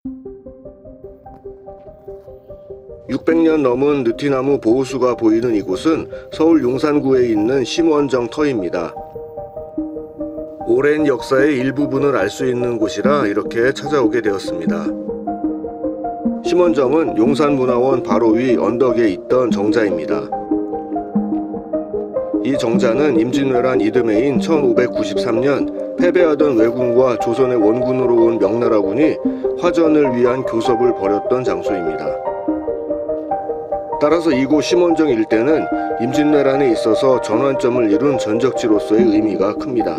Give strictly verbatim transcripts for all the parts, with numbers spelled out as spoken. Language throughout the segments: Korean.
육백 년 넘은 느티나무 보호수가 보이는 이곳은 서울 용산구에 있는 심원정 터입니다. 오랜 역사의 일부분을 알 수 있는 곳이라 이렇게 찾아오게 되었습니다. 심원정은 용산문화원 바로 위 언덕에 있던 정자입니다. 이 정자는 임진왜란 이듬해인 천오백구십삼 년 패배하던 왜군과 조선의 원군으로 온 명나라군이 화전을 위한 교섭을 벌였던 장소입니다. 따라서 이곳 심원정 일대는 임진왜란에 있어서 전환점을 이룬 전적지로서의 의미가 큽니다.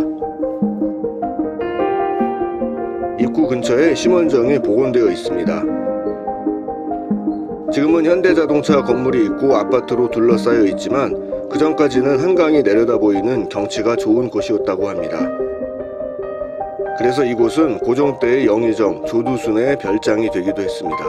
입구 근처에 심원정이 복원되어 있습니다. 지금은 현대자동차 건물이 있고 아파트로 둘러싸여 있지만 그 전까지는 한강이 내려다 보이는 경치가 좋은 곳이었다고 합니다. 그래서 이곳은 고종 때의 영의정 조두순의 별장이 되기도 했습니다.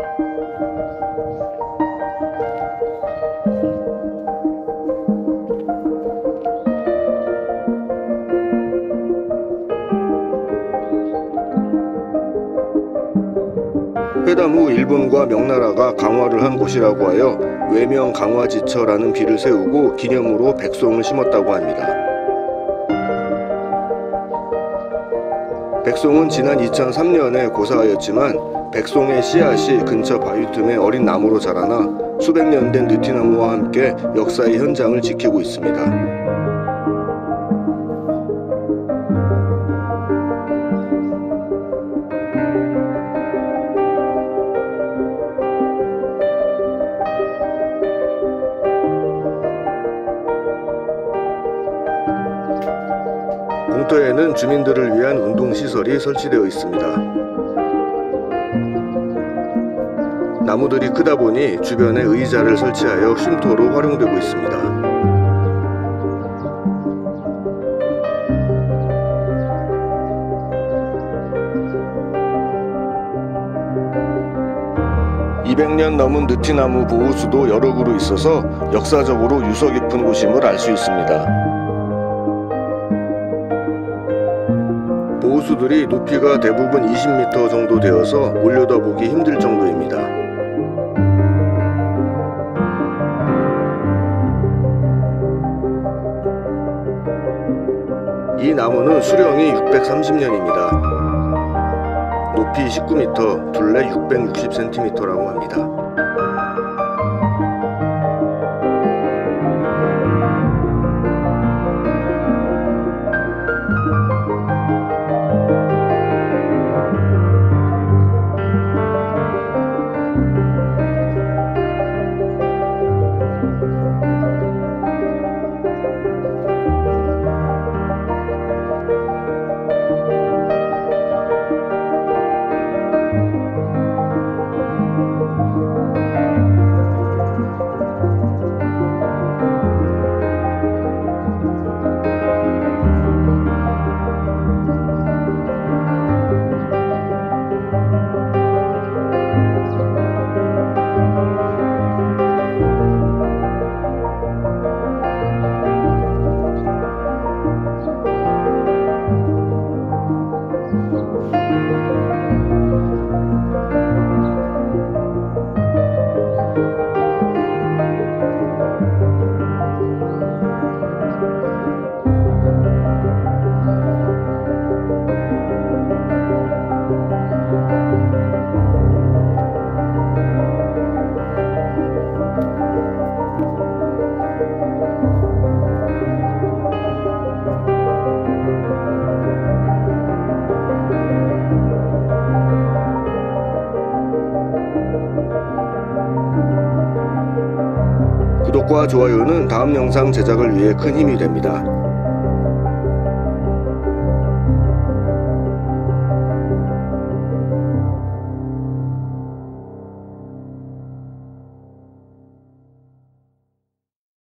회담 후 일본과 명나라가 강화를 한 곳이라고 하여 외명 강화지처라는 비를 세우고 기념으로 백송을 심었다고 합니다. 백송은 지난 이천삼 년에 고사하였지만 백송의 씨앗이 근처 바위 틈에 어린 나무로 자라나 수백 년 된 느티나무와 함께 역사의 현장을 지키고 있습니다. 공터에는 주민들을 위한 운동시설이 설치되어 있습니다. 나무들이 크다 보니 주변에 의자를 설치하여 쉼터로 활용되고 있습니다. 이백 년 넘은 느티나무 보호수도 여러 그루 있어서 역사적으로 유서 깊은 곳임을 알 수 있습니다. 보호수들이 높이가 대부분 이십 미터 정도 되어서 올려다보기 힘들 정도입니다. 이 나무는 수령이 육백삼십 년입니다. 높이 십구 미터, 둘레 육백육십 센티미터라고 합니다. 구독과 좋아요는 다음 영상 제작을 위해 큰 힘이 됩니다.